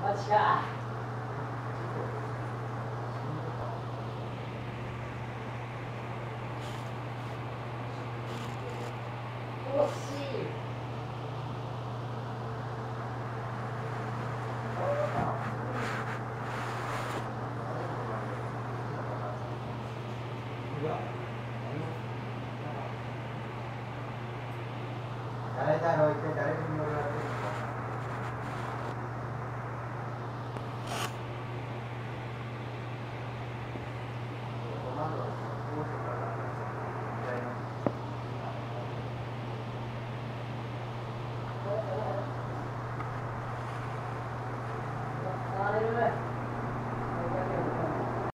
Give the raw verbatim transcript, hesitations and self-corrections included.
맞아. 혹시 誰だろうって誰にも言われ